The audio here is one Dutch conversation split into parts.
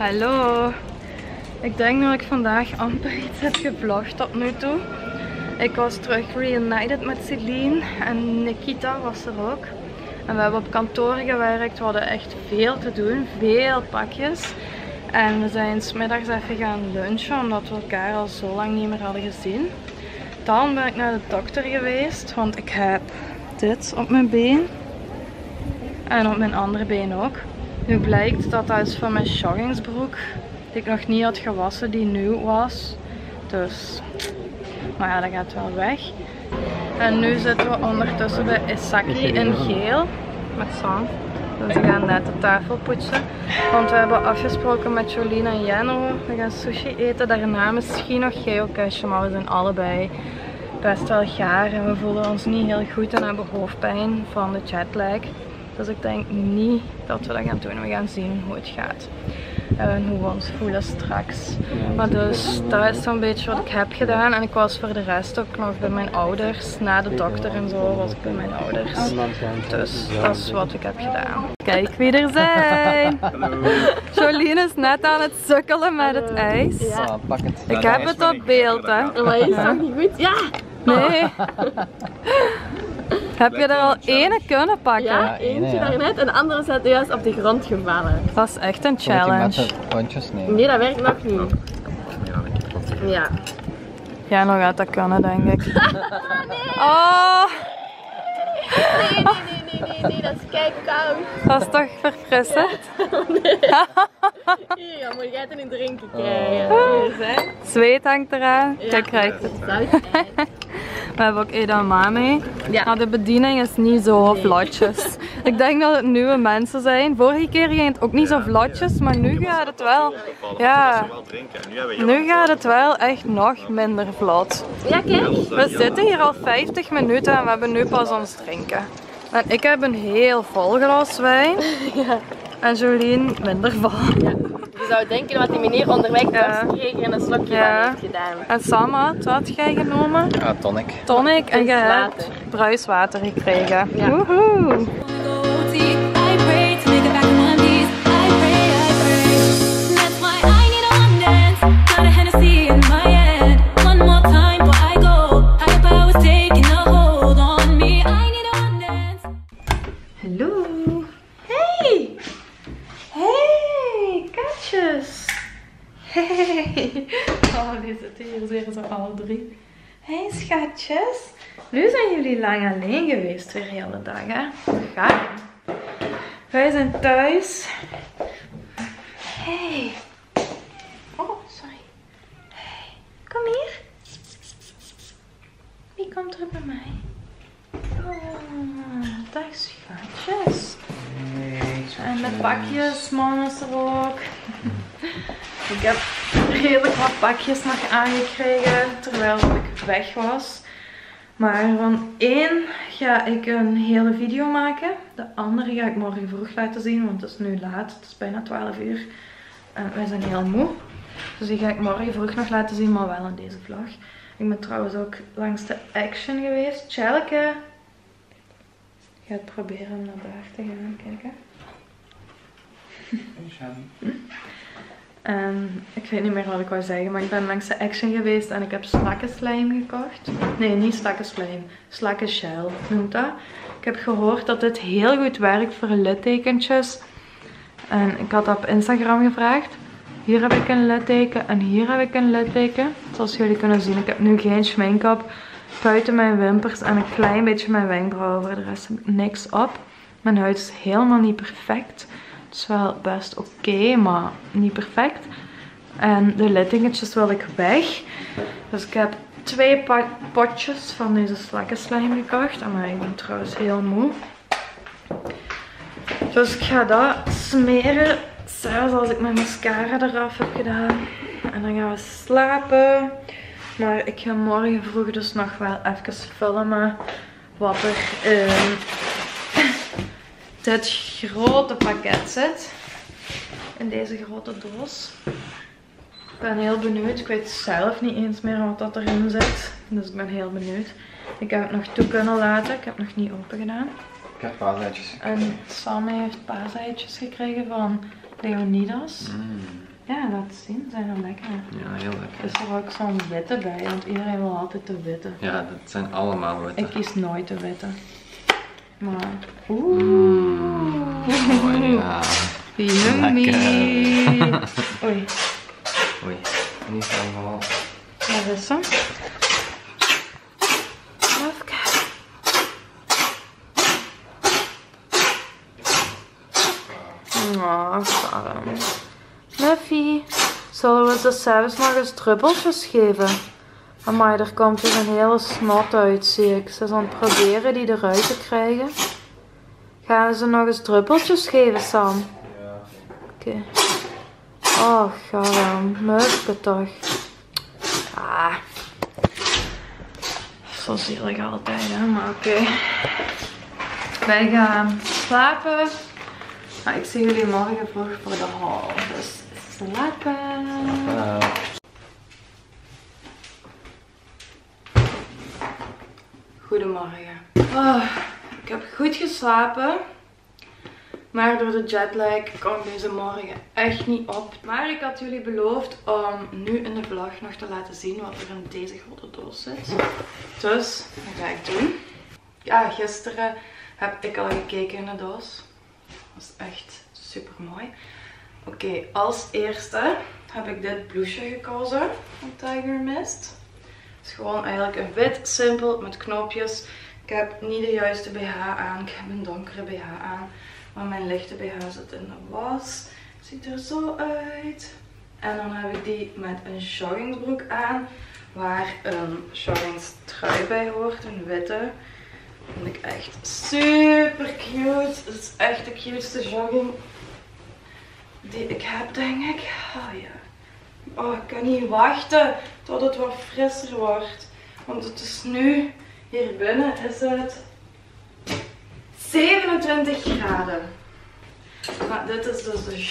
Hallo. Ik denk dat ik vandaag amper iets heb gevlogd tot nu toe. Ik was terug reunited met Celine en Nikita was er ook. En we hebben op kantoor gewerkt, we hadden echt veel te doen, veel pakjes. En we zijn 's middags even gaan lunchen omdat we elkaar al zo lang niet meer hadden gezien. Dan ben ik naar de dokter geweest, want ik heb dit op mijn been. En op mijn andere been ook. Nu blijkt dat dat is van mijn joggingsbroek die ik nog niet had gewassen, die nieuw was. Dus, maar ja, dat gaat wel weg. En nu zitten we ondertussen bij Isaki in geel met zand. Dus we gaan net de tafel poetsen. Want we hebben afgesproken met Jolien en Jenno. We gaan sushi eten, daarna misschien nog geocache, maar we zijn allebei best wel gaar en we voelen ons niet heel goed en hebben hoofdpijn van de jetlag. Dus ik denk niet dat we dat gaan doen. We gaan zien hoe het gaat. En hoe we ons voelen straks. Maar dus dat is zo'n beetje wat ik heb gedaan. En ik was voor de rest ook nog bij mijn ouders. Na de dokter en zo was ik bij mijn ouders. Dus dat is wat ik heb gedaan. Kijk wie er zijn! Jolien is net aan het sukkelen met het ijs. Ja. Ik heb het op beeld, hè. Maar is dat niet goed? Ja! Nee. Heb je er al ene kunnen pakken? Ja, eentje daarnet en de andere zat juist op de grond gevallen. Dat is echt een challenge. Nee, dat werkt nog niet. Ja. Jij nog gaat dat kunnen, denk ik. Nee. Oh! Nee, dat is kei koud. Dat is toch verfrissend? Nee. Hier, dan moet jij het niet drinken krijgen. Zweet hangt eraan. Ja. Kijk, krijgt het. Zout. We hebben ook edamame. Ja. Maar de bediening is niet zo vlotjes. Ik denk dat het nieuwe mensen zijn. Vorige keer ging het ook niet zo vlotjes, maar nu gaat het wel. Ja. Nu gaat het wel echt nog minder vlot. Ja, kijk. We zitten hier al 50 minuten en we hebben nu pas ons drinken. En ik heb een heel vol glas wijn. Ja. En Jolien minder vol. Ja. Je zou denken dat die meneer onderweg dorst kreeg en een slokje van heeft gedaan. En Sam wat had jij genomen? Ja, tonic. Tonic en je hebt Bruiswater. bruiswater gekregen. Ja. Woehoe! Hallo! Hey! Hey, katjes! Hey! Oh, die zitten hier weer zo alle drie. Hey, schatjes! Nu zijn jullie lang alleen geweest weer de hele dag, hè? Ga. Wij zijn thuis. Hey! Oh, sorry. Hey, kom hier. Wie komt er bij mij? Oh, dag schatjes. En de pakjes, man is er ook. Ik heb redelijk wat pakjes nog aangekregen terwijl ik weg was. Maar van één ga ik een hele video maken. De andere ga ik morgen vroeg laten zien, want het is nu laat. Het is bijna 12 uur. En wij zijn heel moe. Dus die ga ik morgen vroeg nog laten zien, maar wel in deze vlog. Ik ben trouwens ook langs de Action geweest. Tjelke gaat proberen om naar daar te gaan. Kijken. En ik weet niet meer wat ik wou zeggen, maar ik ben langs de Action geweest en ik heb slakkenslijm gekocht. Nee, niet slakkenslijm. Slakkensgel noemt dat. Ik heb gehoord dat dit heel goed werkt voor littekentjes. En ik had dat op Instagram gevraagd. Hier heb ik een litteken en hier heb ik een litteken. Zoals jullie kunnen zien, ik heb nu geen schmink op. Buiten mijn wimpers en een klein beetje mijn wenkbrauwen. Voor de rest heb ik niks op. Mijn huid is helemaal niet perfect. Het is wel best oké, maar niet perfect. En de littekentjes wil ik weg. Dus ik heb 2 potjes van deze slakkenslijm gekocht. Maar ik ben trouwens heel moe. Dus ik ga dat smeren. Zelfs als ik mijn mascara eraf heb gedaan. En dan gaan we slapen. Maar ik ga morgen vroeg dus nog wel even filmen wat er in dit grote pakket zit. In deze grote doos. Ik ben heel benieuwd. Ik weet zelf niet eens meer wat dat erin zit. Dus ik ben heel benieuwd. Ik heb het nog toe kunnen laten. Ik heb het nog niet open gedaan. Ik heb paaseitjes. En Sam heeft paaseitjes gekregen van Leonidas. Ja, laat zien. Zijn er lekker. Ja, heel lekker. Is er ook zo'n witte bij, want iedereen wil altijd de witte. Ja, dat zijn allemaal witte. Ik kies nooit de witte. Maar... Oh ja. Yummy! Oei. Oei, niet allemaal. Wat is hem? Even kijken. Oh, Sarah. Muffy, zullen we ze zelfs nog eens druppeltjes geven? Amai, er komt weer een hele snot uit, zie ik. Ze is aan het proberen die eruit te krijgen. Gaan we ze nog eens druppeltjes geven, Sam? Ja. Oké. Oh, garam. Muffy toch. Ah. Zo zielig altijd, hè. Maar oké. Wij gaan slapen. Maar ik zie jullie morgen vroeg voor de haul. Dus slapen. Goedemorgen. Oh, ik heb goed geslapen. Maar door de jetlag kwam deze morgen echt niet op. Maar ik had jullie beloofd om nu in de vlog nog te laten zien wat er in deze grote doos zit. Dus, dat ga ik doen. Ja, gisteren heb ik al gekeken in de doos. Dat is echt super mooi. Oké, als eerste heb ik dit blouseje gekozen van Tiger Mist. Het is gewoon eigenlijk een wit, simpel, met knoopjes. Ik heb niet de juiste BH aan. Ik heb een donkere BH aan. Maar mijn lichte BH zit in de was. Ziet er zo uit. En dan heb ik die met een joggingsbroek aan. Waar een joggingstrui bij hoort. Een witte. Vind ik echt super cute. Het is echt de cuteste jogging die ik heb, denk ik. Oh ja. Oh, ik kan niet wachten tot het wat frisser wordt. Want het is nu, hier binnen is het 27 graden. Maar dit is dus de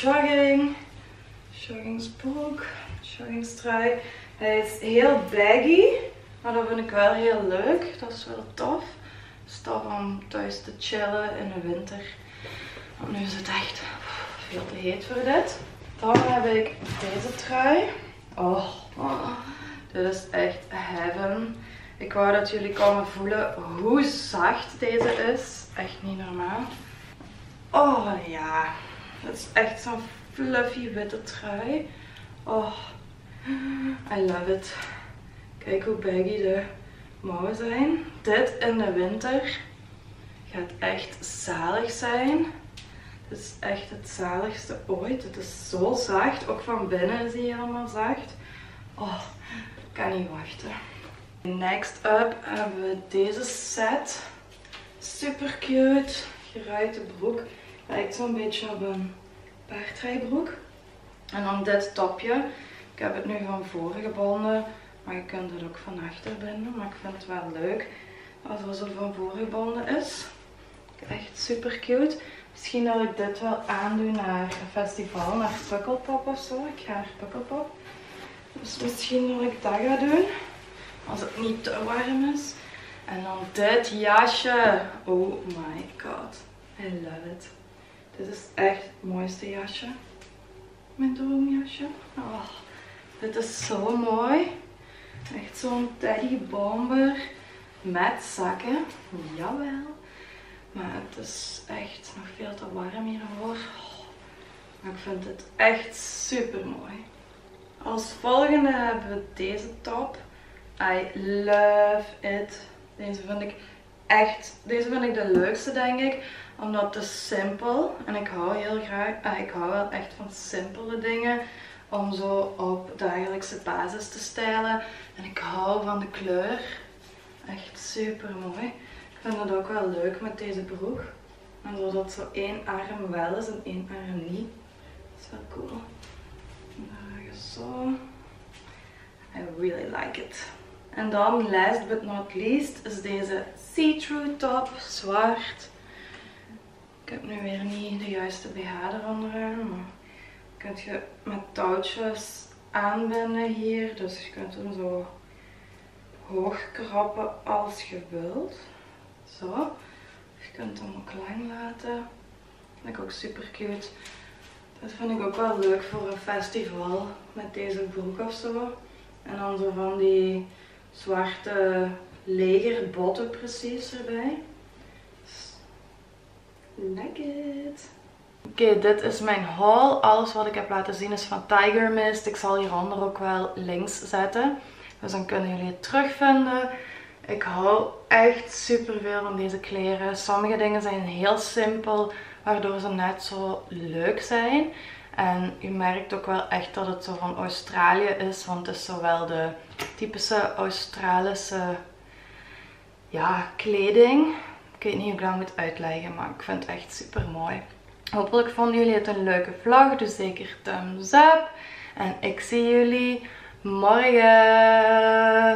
joggingsbroek, joggingstrui. Hij is heel baggy, maar dat vind ik wel heel leuk. Dat is wel tof. Het is tof om thuis te chillen in de winter. Want nu is het echt veel te heet voor dit. Dan heb ik deze trui. Oh, dit is echt heaven. Ik wou dat jullie konden voelen hoe zacht deze is. Echt niet normaal. Oh ja, het is echt zo'n fluffy witte trui. Oh, I love it. Kijk hoe baggy de mouwen zijn. Dit in de winter gaat echt zalig zijn. Het is echt het zaligste ooit. Het is zo zacht. Ook van binnen is hij helemaal zacht. Oh, ik kan niet wachten. Next up hebben we deze set. Super cute. Geruite broek. Lijkt zo'n beetje op een paardrijbroek. En dan dit topje. Ik heb het nu van voren gebonden. Maar je kunt het ook van achter binden. Maar ik vind het wel leuk als er zo van voren gebonden is. Echt super cute. Misschien dat ik dit wel aandoe naar een festival, naar Pukkelpop of zo. Ik ga naar Pukkelpop. Dus misschien dat ik dat ga doen. Als het niet te warm is. En dan dit jasje. Oh my god. I love it. Dit is echt het mooiste jasje. Mijn droomjasje. Oh, dit is zo mooi. Echt zo'n teddy bomber met zakken. Jawel. Maar het is echt nog veel te warm hiervoor. Maar ik vind het echt super mooi. Als volgende hebben we deze top. I love it. Deze vind ik de leukste, denk ik. Omdat het is simpel. En ik hou heel graag, ik hou wel echt van simpele dingen. Om zo op dagelijkse basis te stylen. En ik hou van de kleur. Echt super mooi. Ik vind het ook wel leuk met deze broek. En zodat zo één arm wel is en één arm niet. Dat is wel cool. En dan ga je zo. I really like it. En dan, last but not least, is deze see-through top, zwart. Ik heb nu weer niet de juiste BH eronder aan, maar kunt je met touwtjes aanbinden hier. Dus je kunt hem zo hoog krappen als je wilt. Zo. Je kunt hem ook lang laten. Vind ik ook super cute. Dat vind ik ook wel leuk voor een festival. Met deze broek of zo. En dan zo van die zwarte legerbotten precies erbij. Like it. Oké, dit is mijn haul. Alles wat ik heb laten zien is van Tiger Mist. Ik zal hieronder ook wel links zetten. Dus dan kunnen jullie het terugvinden. Ik hou echt super veel van deze kleren. Sommige dingen zijn heel simpel, waardoor ze net zo leuk zijn. En je merkt ook wel echt dat het zo van Australië is. Want het is zowel de typische Australische kleding. Ik weet niet hoe ik dat moet uitleggen, maar ik vind het echt super mooi. Hopelijk vonden jullie het een leuke vlog. Dus zeker thumbs up. En ik zie jullie morgen.